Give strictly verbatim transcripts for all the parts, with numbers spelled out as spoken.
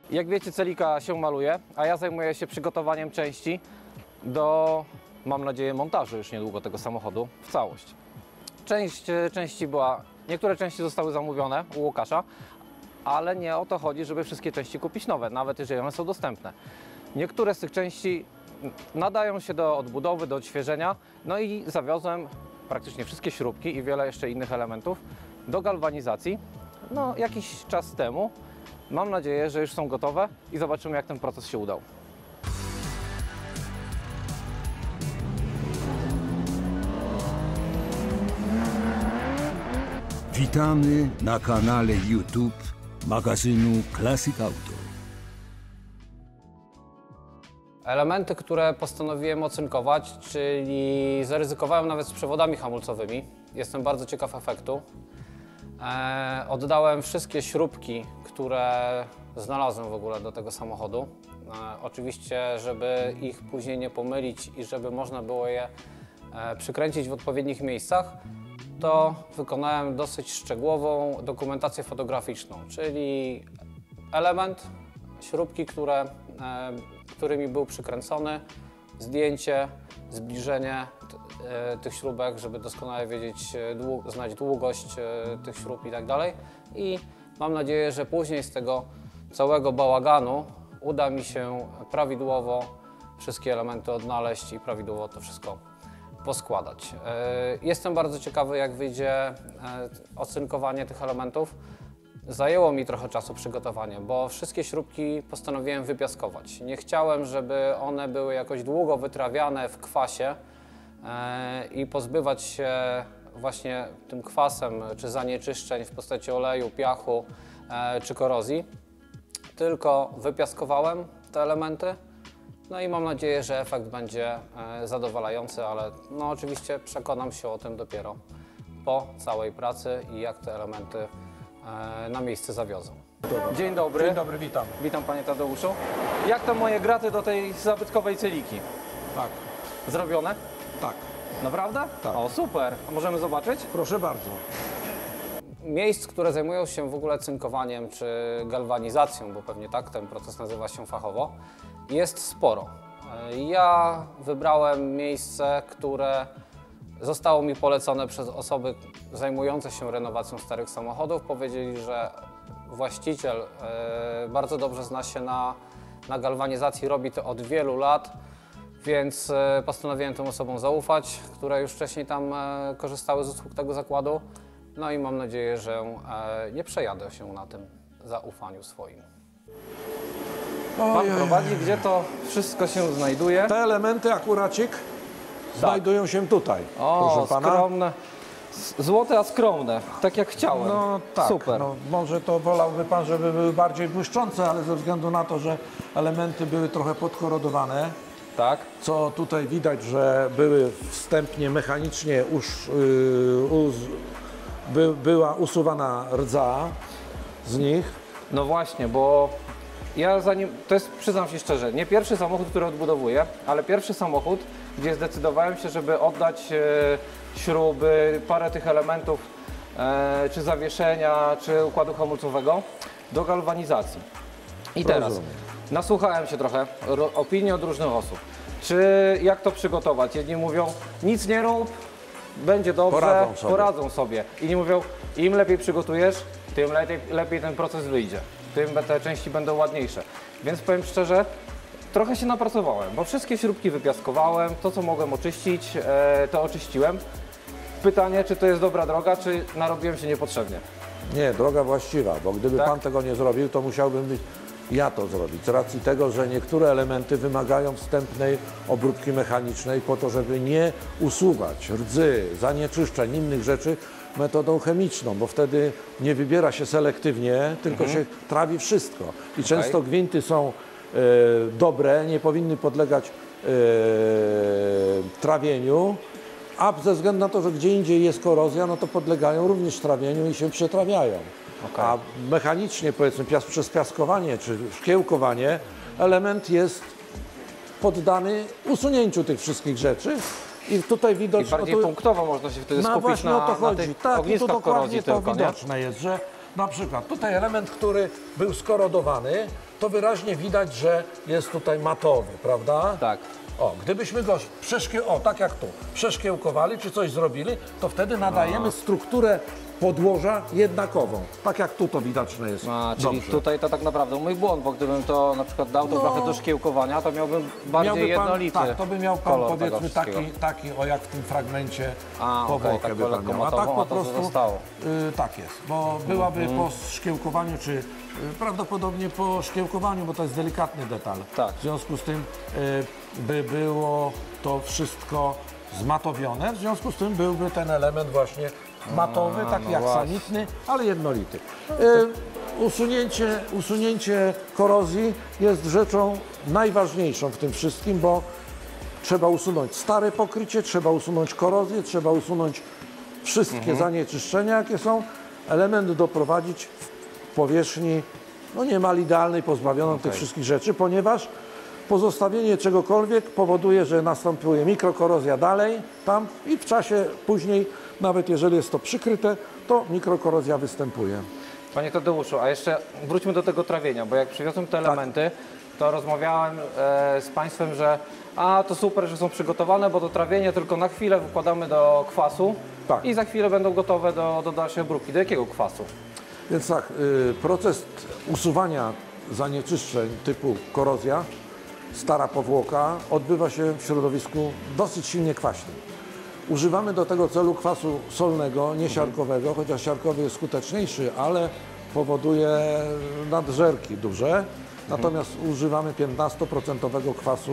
Jak wiecie, Celika się maluje, a ja zajmuję się przygotowaniem części do, mam nadzieję, montażu już niedługo tego samochodu w całość. Część części była, niektóre części zostały zamówione u Łukasza, ale nie o to chodzi, żeby wszystkie części kupić nowe, nawet jeżeli one są dostępne. Niektóre z tych części nadają się do odbudowy, do odświeżenia, no i zawiozłem praktycznie wszystkie śrubki i wiele jeszcze innych elementów do galwanizacji, no jakiś czas temu. Mam nadzieję, że już są gotowe i zobaczymy, jak ten proces się udał. Witamy na kanale YouTube magazynu Classic Auto. Elementy, które postanowiłem ocynkować, czyli zaryzykowałem nawet z przewodami hamulcowymi. Jestem bardzo ciekaw efektu. E, oddałem wszystkie śrubki, które znalazłem w ogóle do tego samochodu. E, oczywiście, żeby ich później nie pomylić i żeby można było je e, przykręcić w odpowiednich miejscach, to wykonałem dosyć szczegółową dokumentację fotograficzną, czyli element, śrubki, które, e, którymi był przykręcony, zdjęcie, zbliżenie t, e, tych śrubek, żeby doskonale wiedzieć, dłu znać długość e, tych śrub i tak dalej. I mam nadzieję, że później z tego całego bałaganu uda mi się prawidłowo wszystkie elementy odnaleźć i prawidłowo to wszystko poskładać. Jestem bardzo ciekawy, jak wyjdzie ocynkowanie tych elementów. Zajęło mi trochę czasu przygotowanie, bo wszystkie śrubki postanowiłem wypiaskować. Nie chciałem, żeby one były jakoś długo wytrawiane w kwasie i pozbywać się właśnie tym kwasem czy zanieczyszczeń w postaci oleju, piachu czy korozji. Tylko wypiaskowałem te elementy. No i mam nadzieję, że efekt będzie e, zadowalający, ale no oczywiście przekonam się o tym dopiero po całej pracy i jak te elementy e, na miejsce zawiozą. Dzień dobry. Dzień dobry, witam. Witam, panie Tadeuszu. Jak to moje graty do tej zabytkowej Celiki? Tak, Zrobione? tak. Naprawdę? Tak. O, super. A możemy zobaczyć? Proszę bardzo. Miejsc, które zajmują się w ogóle cynkowaniem czy galwanizacją, bo pewnie tak ten proces nazywa się fachowo, jest sporo. Ja wybrałem miejsce, które zostało mi polecone przez osoby zajmujące się renowacją starych samochodów. Powiedzieli, że właściciel bardzo dobrze zna się na, na galwanizacji, robi to od wielu lat, więc postanowiłem tym osobom zaufać, które już wcześniej tam korzystały z usług tego zakładu. No i mam nadzieję, że nie przejadę się na tym zaufaniu swoim. Pan prowadzi, gdzie to wszystko się znajduje? Te elementy akuracik znajdują się tutaj, O, proszę pana. skromne. Złote, a skromne. Tak jak chciałem. No tak, Super. no, może to wolałby pan, żeby były bardziej błyszczące, ale ze względu na to, że elementy były trochę podkorodowane, Tak. co tutaj widać, że były wstępnie mechanicznie uż, yy, uz, by, była usuwana rdza z nich. No właśnie, bo ja zanim, to jest, przyznam się szczerze, nie pierwszy samochód, który odbudowuję, ale pierwszy samochód, gdzie zdecydowałem się, żeby oddać e, śruby, parę tych elementów, e, czy zawieszenia, czy układu hamulcowego do galwanizacji. I teraz Rozumiem. nasłuchałem się trochę ro, opinii od różnych osób. Czy jak to przygotować? Jedni mówią, nic nie rób, będzie dobrze, Poradzą sobie. poradzą sobie. Inni mówią, im lepiej przygotujesz, tym lepiej, lepiej ten proces wyjdzie. Tym te części będą ładniejsze. Więc powiem szczerze, trochę się napracowałem, bo wszystkie śrubki wypiaskowałem, to co mogłem oczyścić, e, to oczyściłem. Pytanie, czy to jest dobra droga, czy narobiłem się niepotrzebnie. Nie, droga właściwa, bo gdyby Tak? pan tego nie zrobił, to musiałbym być ja to zrobić. Z racji tego, że niektóre elementy wymagają wstępnej obróbki mechanicznej po to, żeby nie usuwać rdzy, zanieczyszczeń, innych rzeczy metodą chemiczną, bo wtedy nie wybiera się selektywnie, tylko Mhm. się trawi wszystko. I często gwinty są e, dobre, nie powinny podlegać e, trawieniu, a ze względu na to, że gdzie indziej jest korozja, no to podlegają również trawieniu i się przetrawiają. Okay. A mechanicznie, powiedzmy, pias przez piaskowanie czy szkiełkowanie element jest poddany usunięciu tych wszystkich rzeczy. I tutaj I widać... bardziej no tu, punktowo można się wtedy no skupić właśnie na, o to na chodzi. tych Tak, i tu ogniskach dokładnie korozji to tylko, nie? widoczne jest, że na przykład tutaj element, który był skorodowany, to wyraźnie widać, że jest tutaj matowy, prawda? Tak. O, gdybyśmy go przeszkie... o, tak jak tu, przeszkiełkowali czy coś zrobili, to wtedy nadajemy strukturę podłoża jednakową. Tak jak tu to widoczne jest. A, czyli Dobrze. tutaj to tak naprawdę mój błąd, bo gdybym to na przykład dał to No. trochę do szkiełkowania, to miałbym bardziej Miałby pan, jednolity tak, to by miał pan kolor tego powiedzmy taki, wszystkiego. taki, o jak w tym fragmencie A, okej, powłokę tak by pan lekko miał. A tak matową, po a to co prostu zostało. y, tak jest, bo byłaby Mhm. po szkiełkowaniu, czy y, prawdopodobnie po szkiełkowaniu, bo to jest delikatny detal. Tak. W związku z tym y, by było to wszystko zmatowione, w związku z tym byłby ten element właśnie matowy, taki no jak właśnie. sanitny, ale jednolity. Y, usunięcie, usunięcie korozji jest rzeczą najważniejszą w tym wszystkim, bo trzeba usunąć stare pokrycie, trzeba usunąć korozję, trzeba usunąć wszystkie zanieczyszczenia, jakie są. Element doprowadzić w powierzchni no niemal idealnej, pozbawioną tych wszystkich rzeczy, ponieważ pozostawienie czegokolwiek powoduje, że następuje mikrokorozja dalej, tam i w czasie później, nawet jeżeli jest to przykryte, to mikrokorozja występuje. Panie Tadeuszu, a jeszcze wróćmy do tego trawienia, bo jak przywiozłem te elementy, to rozmawiałem e, z Państwem, że a to super, że są przygotowane, bo to trawienie tylko na chwilę wykładamy do kwasu Tak. i za chwilę będą gotowe do, do dalszej obróbki. Do jakiego kwasu? Więc tak, y, proces usuwania zanieczyszczeń typu korozja, stara powłoka odbywa się w środowisku dosyć silnie kwaśnym. Używamy do tego celu kwasu solnego, nie siarkowego, chociaż siarkowy jest skuteczniejszy, ale powoduje nadżerki duże. Natomiast używamy piętnastoprocentowego kwasu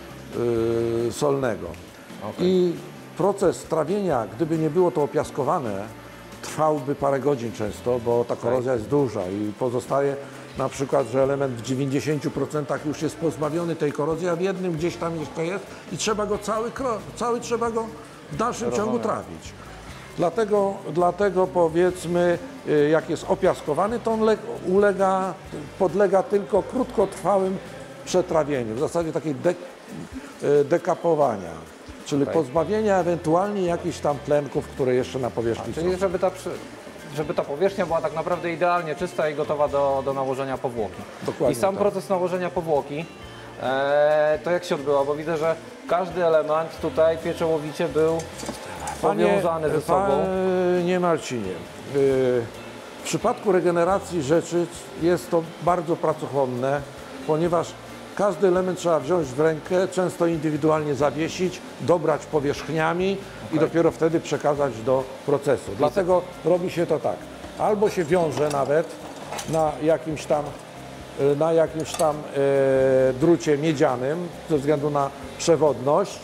y, solnego. I proces trawienia, gdyby nie było to opiaskowane, trwałby parę godzin często, bo ta korozja jest duża i pozostaje na przykład, że element w dziewięćdziesięciu procentach już jest pozbawiony tej korozji, a w jednym gdzieś tam jeszcze jest i trzeba go cały, kro- cały trzeba go w dalszym ciągu trawić. Dlatego, dlatego powiedzmy, y, jak jest opiaskowany, to on le- ulega, podlega tylko krótkotrwałym przetrawieniu, w zasadzie takiej de- y, dekapowania, czyli pozbawienia ewentualnie jakichś tam tlenków, które jeszcze na powierzchni są. Czyli żeby ta, przy- żeby ta powierzchnia była tak naprawdę idealnie czysta i gotowa do, do nałożenia powłoki. Dokładnie I sam tak. proces nałożenia powłoki, e, to jak się odbyło? Bo widzę, że każdy element tutaj pieczołowicie był powiązany ze sobą. Panie Marcinie, y, w przypadku regeneracji rzeczy jest to bardzo pracochłonne, ponieważ każdy element trzeba wziąć w rękę, często indywidualnie zawiesić, dobrać powierzchniami i dopiero wtedy przekazać do procesu. Dlatego robi się to tak. Albo się wiąże nawet na jakimś tam, y, na jakimś tam y, drucie miedzianym ze względu na przewodność,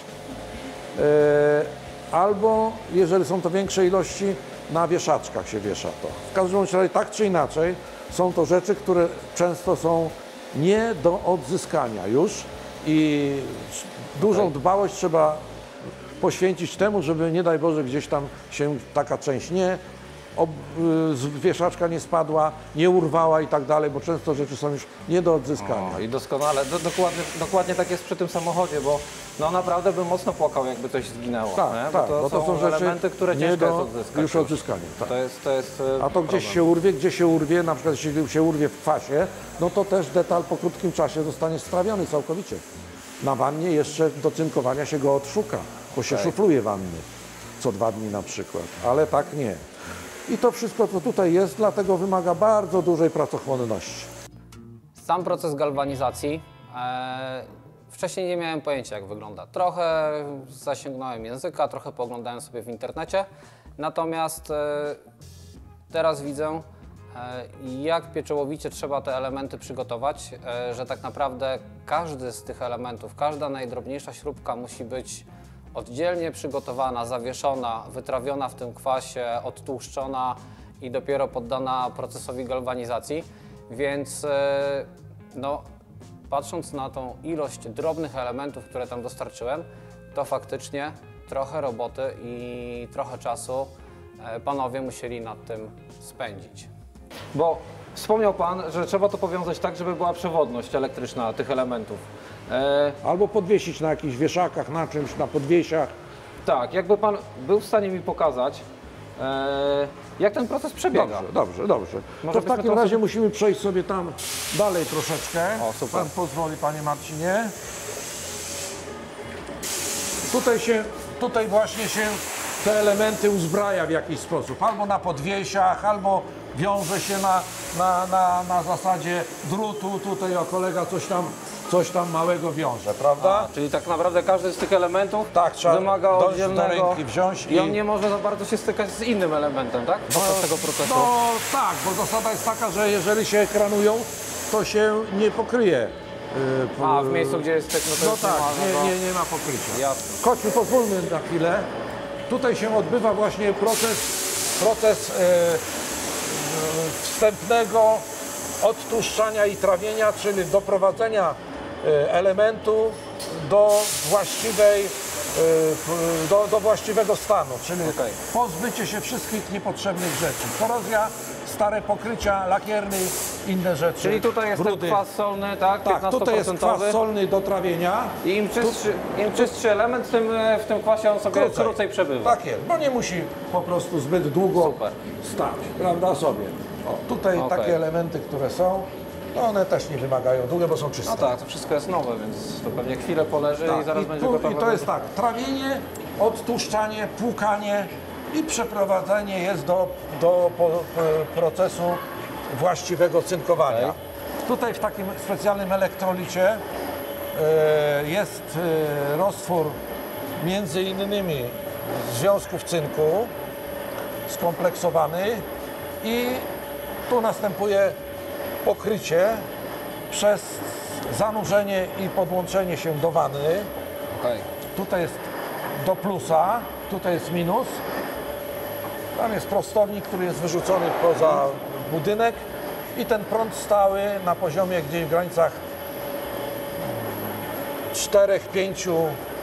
y, albo, jeżeli są to większe ilości, na wieszaczkach się wiesza to. W każdym razie, tak czy inaczej, są to rzeczy, które często są nie do odzyskania już i dużą dbałość trzeba poświęcić temu, żeby nie daj Boże gdzieś tam się taka część nie ob, y, z wieszaczka nie spadła, nie urwała i tak dalej, bo często rzeczy są już nie do odzyskania. O, I doskonale, do, dokładnie, dokładnie tak jest przy tym samochodzie, bo no naprawdę bym mocno płakał, jakby coś zginęło. Tak, nie? tak, bo to, są, rzeczy elementy, które nie ciężko jest do odzyskać. już odzyskania. Tak. To jest, to jest e, A to gdzieś problem. się urwie, gdzie się urwie, na przykład jeśli się urwie w kwasie, no to też detal po krótkim czasie zostanie strawiony całkowicie. Na wannie jeszcze do cynkowania się go odszuka, bo się szufluje wanny co dwa dni na przykład, ale tak nie. I to wszystko, co tutaj jest, dlatego wymaga bardzo dużej pracochłonności. Sam proces galwanizacji, e, wcześniej nie miałem pojęcia, jak wygląda. Trochę zasięgnąłem języka, trochę pooglądałem sobie w internecie, natomiast e, teraz widzę, e, jak pieczołowicie trzeba te elementy przygotować, e, że tak naprawdę każdy z tych elementów, każda najdrobniejsza śrubka musi być oddzielnie przygotowana, zawieszona, wytrawiona w tym kwasie, odtłuszczona i dopiero poddana procesowi galwanizacji. Więc e, no, patrząc na tą ilość drobnych elementów, które tam dostarczyłem, to faktycznie trochę roboty i trochę czasu e, panowie musieli nad tym spędzić. Bo wspomniał Pan, że trzeba to powiązać tak, żeby była przewodność elektryczna tych elementów. E, Albo podwiesić na jakichś wieszakach, na czymś, na podwiesiach. tak, jakby Pan był w stanie mi pokazać, E, jak ten proces przebiega? Dobrze, dobrze, dobrze. Może To w byśmy takim to razie sobie- musimy przejść sobie tam dalej troszeczkę. O, super. Pan pozwoli, panie Marcinie. Tutaj się, tutaj właśnie się te elementy uzbraja w jakiś sposób. Albo na podwiesiach, albo wiąże się na, na, na, na zasadzie drutu. Tutaj o kolega coś tam, coś tam małego wiąże, prawda? Czyli tak naprawdę każdy z tych elementów Tak, trzeba wymaga dojść do oddzielnego ręki wziąć i i- on nie może za bardzo się stykać z innym elementem, tak? Podczas tego procesu. No tak, bo zasada jest taka, że jeżeli się ekranują, to się nie pokryje. yy, p- A, w miejscu, gdzie jest styk, no to No już tak, nie, ma, no, nie, nie, nie ma pokrycia. Jasne. Chodźmy, pozwólmy na chwilę. Tutaj się odbywa właśnie proces, proces e, e, wstępnego odtłuszczania i trawienia, czyli doprowadzenia e, elementu do właściwej, e, p- do, do właściwego stanu, czyli Okej. pozbycie się wszystkich niepotrzebnych rzeczy. Korozja, stare pokrycia, lakierny, inne rzeczy. Czyli tutaj jest brudy. ten kwas solny, tak? Tak, tutaj jest kwas solny do trawienia. I im czystszy, im czystszy element, tym w tym kwasie on sobie krócej, przebywa. Tak jest, bo nie musi po prostu zbyt długo Super. stać, prawda sobie. O, tutaj Okej. takie elementy, które są, no one też nie wymagają długo, bo są czyste. No tak, to wszystko jest nowe, więc to pewnie chwilę poleży Tak, i zaraz i, będzie tu, gotowe. I to jest tak, trawienie, odtłuszczanie, płukanie i przeprowadzenie jest do, do po, po, procesu właściwego cynkowania. Okej. Tutaj w takim specjalnym elektrolicie e, jest e, roztwór między innymi związków cynku skompleksowany i tu następuje pokrycie przez zanurzenie i podłączenie się do wanny. Okej. Tutaj jest do plusa, tutaj jest minus. Tam jest prostownik, który jest wyrzucony poza budynek i ten prąd stały na poziomie gdzieś w granicach cztery do pięciu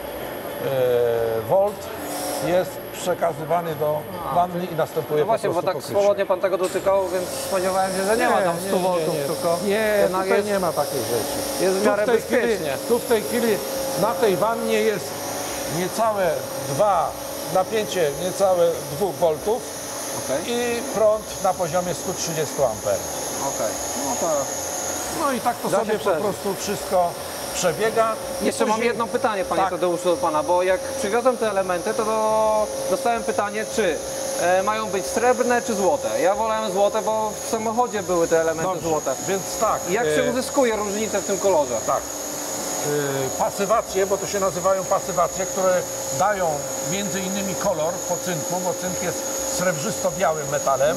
wolt jest przekazywany do wanny i następuje No właśnie, po bo prostu tak pokrycie. swobodnie pan tego dotykał, więc spodziewałem się, że nie, ma tam stu voltów, tylko nie, jednak tutaj jest, nie ma takiej rzeczy. jest w Tu miarę w tej chwili, bezpiecznie. tu w tej chwili na tej wannie jest niecałe dwa, napięcie niecałe dwóch voltów Okej, i prąd na poziomie stu trzydziestu amperów. okej. No to No i tak to Da się sobie po przeżyć. prostu wszystko przebiega. I jeszcze mam później- jedno pytanie, panie Tak. Tadeuszu, do pana, bo jak przywiozłem te elementy, to do, dostałem pytanie, czy e, mają być srebrne czy złote. Ja wolałem złote, bo w samochodzie były te elementy Dobrze, złote. więc tak. Jak e, się uzyskuje różnicę w tym kolorze? Tak. Y, pasywacje, bo to się nazywają pasywacje, które dają między innymi kolor po cynku, bo cynk jest srebrzysto-białym metalem.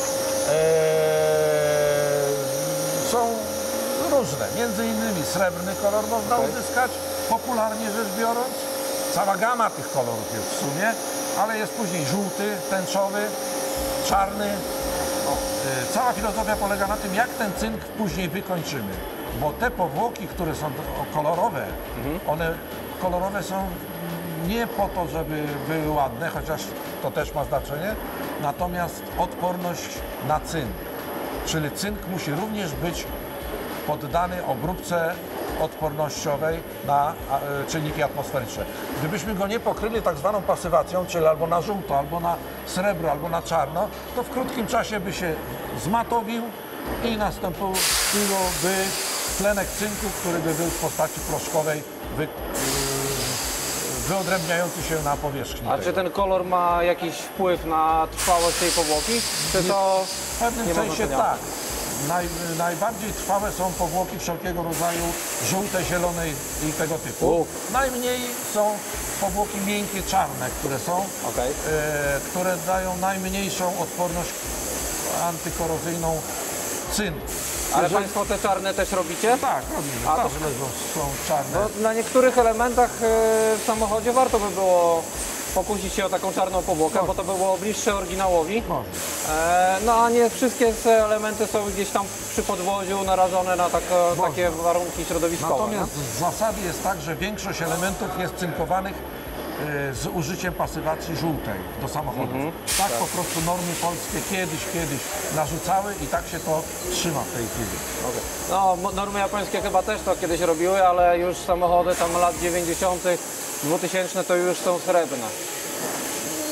Eee, są różne, między innymi srebrny kolor można Okej. uzyskać, popularnie rzecz biorąc. Cała gama tych kolorów jest w sumie, ale jest później żółty, tęczowy, czarny. Y, Cała filozofia polega na tym, jak ten cynk później wykończymy. Bo te powłoki, które są do- kolorowe, one kolorowe są nie po to, żeby były ładne, chociaż to też ma znaczenie, natomiast odporność na cynk. Czyli cynk musi również być poddany obróbce odpornościowej na a, e, czynniki atmosferyczne. Gdybyśmy go nie pokryli tak zwaną pasywacją, czyli albo na żółto, albo na srebro, albo na czarno, to w krótkim czasie by się zmatowił i nastąpiłoby tlenek cynku, który by był w postaci proszkowej, wy, yy, wyodrębniający się na powierzchni. A tego. czy ten kolor ma jakiś wpływ na trwałość tej powłoki? Czy to W pewnym nie ma sensie znaczenia? tak. Naj, najbardziej trwałe są powłoki wszelkiego rodzaju, żółte, zielone i, i tego typu. U. Najmniej są powłoki miękkie, czarne, które są, Okej. e, które dają najmniejszą odporność antykorozyjną cynku. Ale Jeżeli- państwo te czarne też robicie? Tak, robimy. A Tam to- leżą, są czarne. No, na niektórych elementach e, w samochodzie warto by było pokusić się o taką czarną powłokę, bo to by było bliższe oryginałowi. Można. E, no a nie wszystkie te elementy są gdzieś tam przy podwoziu narażone na tak, takie warunki środowiskowe. Natomiast z zasady jest tak, że większość elementów jest cynkowanych e, z użyciem pasywacji żółtej do samochodów. Tak po prostu normy polskie kiedyś, kiedyś narzucały i tak się to trzyma w tej chwili. Okej. No mo- normy japońskie chyba też to kiedyś robiły, ale już samochody tam lat dziewięćdziesiątych, dwutysięczne to już są srebrne. No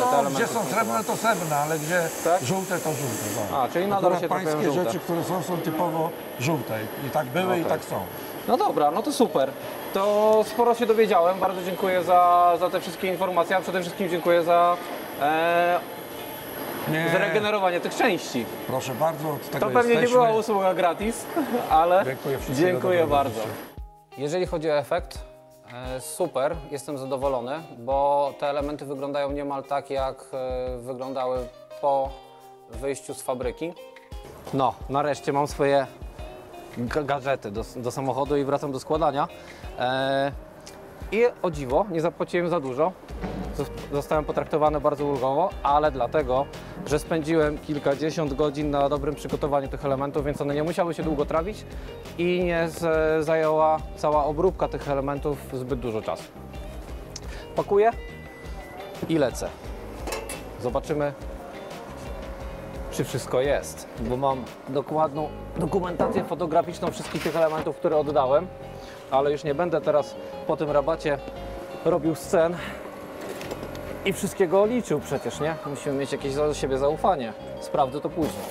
te elementy gdzie są srebrne, to srebrne, ale gdzie Tak? żółte, to żółte. Tak. A, czyli nadal Akurat się trafiają pańskie żółte. rzeczy, które są, są typowo żółte. I tak były, i Okej. tak są. No dobra, no to super. To sporo się dowiedziałem. Bardzo dziękuję za, za te wszystkie informacje, a przede wszystkim dziękuję za e, Nie, zregenerowanie tych części. proszę bardzo, od tego To pewnie nie jesteśmy. była usługa gratis, ale Dziękuję, wszystkiego dziękuję dobrego bardzo. życzę. Jeżeli chodzi o efekt, e, super, jestem zadowolony, bo te elementy wyglądają niemal tak, jak e, wyglądały po wyjściu z fabryki. No, nareszcie mam swoje ga- gadżety do, do samochodu i wracam do składania. E, I o dziwo, nie zapłaciłem za dużo. Zos- Zostałem potraktowany bardzo ulgowo, ale dlatego, że spędziłem kilkadziesiąt godzin na dobrym przygotowaniu tych elementów, więc one nie musiały się długo trawić i nie z, zajęła cała obróbka tych elementów zbyt dużo czasu. Pakuję i lecę. Zobaczymy, czy wszystko jest, bo mam dokładną dokumentację fotograficzną wszystkich tych elementów, które oddałem, ale już nie będę teraz po tym rabacie robił scen i wszystkiego liczył przecież, nie? Musimy mieć jakieś do siebie zaufanie. Sprawdzę to później.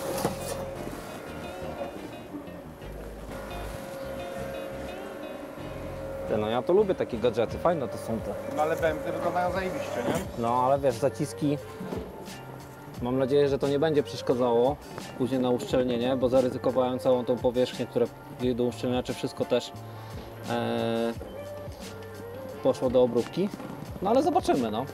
Te, no ja to lubię takie gadżety, fajne to są te. No ale B M W wyglądają zajebiście, nie? No ale wiesz, zaciski, mam nadzieję, że to nie będzie przeszkadzało później na uszczelnienie, bo zaryzykowałem całą tą powierzchnię, która do uszczelniania, czy wszystko też e, poszło do obróbki. No ale zobaczymy, no.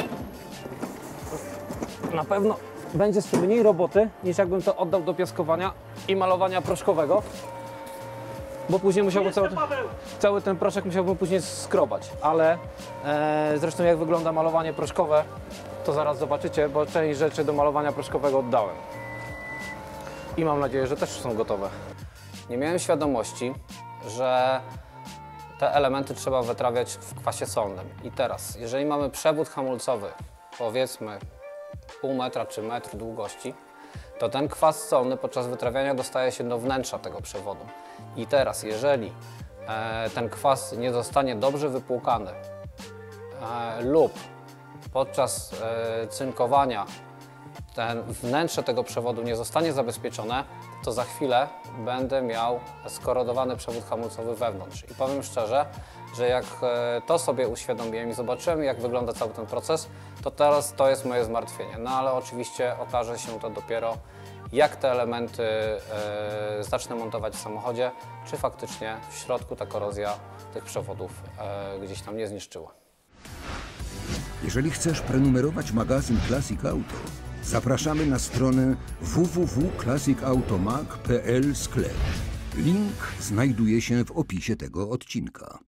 Na pewno będzie mniej roboty, niż jakbym to oddał do piaskowania i malowania proszkowego, bo później musiałbym cały, cały ten proszek musiałbym później skrobać, ale e, zresztą jak wygląda malowanie proszkowe, to zaraz zobaczycie, bo część rzeczy do malowania proszkowego oddałem. I mam nadzieję, że też są gotowe. Nie miałem świadomości, że te elementy trzeba wytrawiać w kwasie solnym. I teraz, jeżeli mamy przewód hamulcowy, powiedzmy pół metra czy metr długości, to ten kwas solny podczas wytrawiania dostaje się do wnętrza tego przewodu. I teraz, jeżeli e, ten kwas nie zostanie dobrze wypłukany e, lub podczas e, cynkowania ten wnętrze tego przewodu nie zostanie zabezpieczone, to za chwilę będę miał skorodowany przewód hamulcowy wewnątrz. I powiem szczerze, że jak e, to sobie uświadomiłem i zobaczyłem, jak wygląda cały ten proces, to teraz to jest moje zmartwienie. No ale oczywiście okaże się to dopiero, jak te elementy e, zacznę montować w samochodzie, czy faktycznie w środku ta korozja tych przewodów e, gdzieś tam nie zniszczyła. Jeżeli chcesz prenumerować magazyn Classic Auto, zapraszamy na stronę w w w kropka classic automag kropka p l sklep. Link znajduje się w opisie tego odcinka.